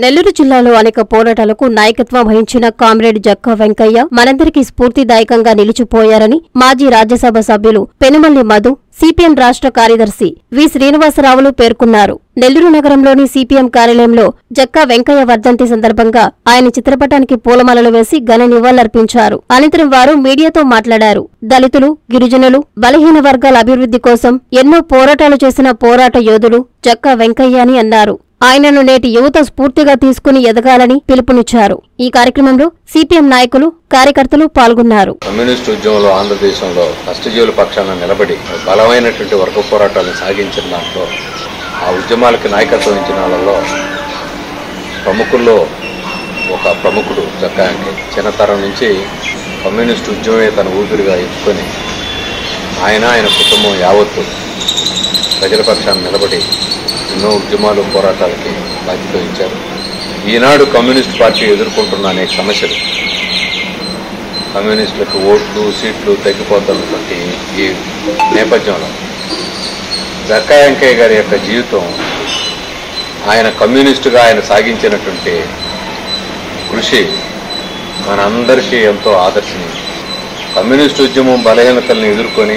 నెల్లూరు జిల్లాలో అనేక పోరాటాలకు నాయకత్వం వహించిన కామ్రేడ్ జక్కా వెంకయ్య మనందరికీ స్ఫూర్తిదాయకంగా నిలిచిపోయారని మాజీ రాజ్యసభ సభ్యులు పెనుమల్లి మధు సిపిఎం రాష్ట్ర కార్యదర్శి వి శ్రీనివాసరావులు పేర్కొన్నారు. నెల్లూరు నగరంలోని సిపిఎం కార్యాలయంలో జక్కా వెంకయ్య వర్ధంతి సందర్భంగా ఆయన చిత్రపటానికి పూలమాలలు వేసి ఘన నివాళులర్పించారు. అనంతరం వారు మీడియాతో మాట్లాడారు. దళితులు, గిరిజనులు, బలహీన వర్గాల అభివృద్ధి కోసం ఎన్నో పోరాటాలు చేసిన పోరాట యోధుడు జక్కా వెంకయ్య అని అన్నారు. ఆయనను నేటి యువత స్ఫూర్తిగా తీసుకుని ఎదగాలని పిలుపునిచ్చారు. ఈ కార్యక్రమంలో సిపిఎం నాయకులు, కార్యకర్తలు పాల్గొన్నారు. కమ్యూనిస్టు ఉద్యమంలో ఆంధ్రదేశంలో కష్టజీవుల పక్షాన నిలబడి బలమైనటువంటి వర్గ పోరాటాలను సాగించిన దాంట్లో ఆ ఉద్యమాలకి నాయకత్వం వహించిన వాళ్ళలో ప్రముఖుల్లో ఒక ప్రముఖుడు జక్కా వెంకయ్య. చిన్నతరం నుంచి కమ్యూనిస్టు ఉద్యమమే తన ఊపిరిగా ఎత్తుకొని ఆయన కుటుంబం యావత్తు ప్రజల పక్షాన నిలబడి ఎన్నో ఉద్యమాలు, పోరాటాలకి బాధ్యత వహించారు. ఈనాడు కమ్యూనిస్ట్ పార్టీ ఎదుర్కొంటున్న అనేక సమస్యలు, కమ్యూనిస్టులకు ఓట్లు, సీట్లు తగ్గిపోతున్నటువంటి ఈ నేపథ్యంలో జక్కా వెంకయ్య గారి యొక్క జీవితం, ఆయన కమ్యూనిస్టుగా ఆయన సాగించినటువంటి కృషి మనందరికీ ఎంతో ఆదర్శనీయం. కమ్యూనిస్టు ఉద్యమం బలహీనతలను ఎదుర్కొని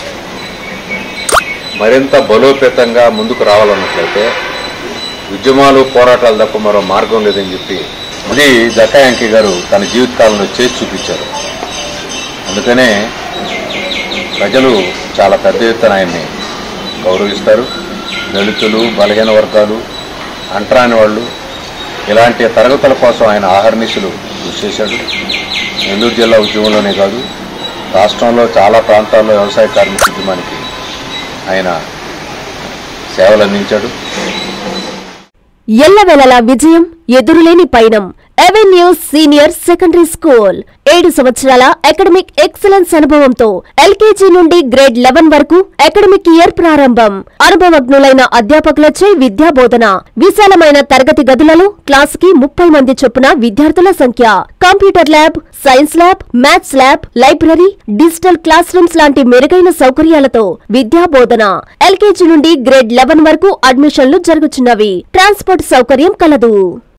మరింత బలోపేతంగా ముందుకు రావాలన్నట్లయితే ఉద్యమాలు, పోరాటాలు తప్ప మరో మార్గం లేదని చెప్పి అది జక్కా వెంకయ్య గారు తన జీవితకాలంలో చేసి చూపించారు. అందుకనే ప్రజలు చాలా పెద్ద ఎత్తున ఆయన్ని గౌరవిస్తారు. దళితులు, బలహీన వర్గాలు, అంటరాని వాళ్ళు, ఇలాంటి తరగతుల కోసం ఆయన ఆహర్నిశలు కృషి చేశాడు. నెల్లూరు జిల్లా ఉద్యమంలోనే కాదు, రాష్ట్రంలో చాలా ప్రాంతాల్లో వ్యవసాయ కార్మిక ఉద్యమానికి ఆయన సేవలు అందించాడు. ఎల్లవేళలా విజయం, ఎదురులేని పయనం. అవెన్యూస్ సీనియర్ సెకండరీ స్కూల్ 7 సంవత్సరాల అకాడమిక్ ఎక్సలెన్స్ అనుభవంతో ఎల్కేజీ నుండి గ్రేడ్ 11 వరకు అకాడమిక్ ఇయర్ ప్రారంభం. అనుభవజ్ఞులైన అధ్యాపకులచే విద్యాబోధన. విశాలమైన తరగతి గదులలో క్లాసుకి 30 మంది చొప్పున విద్యార్థుల సంఖ్య. Computer lab, science lab, maths lab, library, digital class rooms లాంటి మెరుగైన సౌకర్యాలతో విద్యాబోధన. ఎల్కేజీ నుండి గ్రేడ్ 11 వరకు అడ్మిషన్లు జరుగుతున్నవి. ట్రాన్స్పోర్ట్ సౌకర్యం కలదు.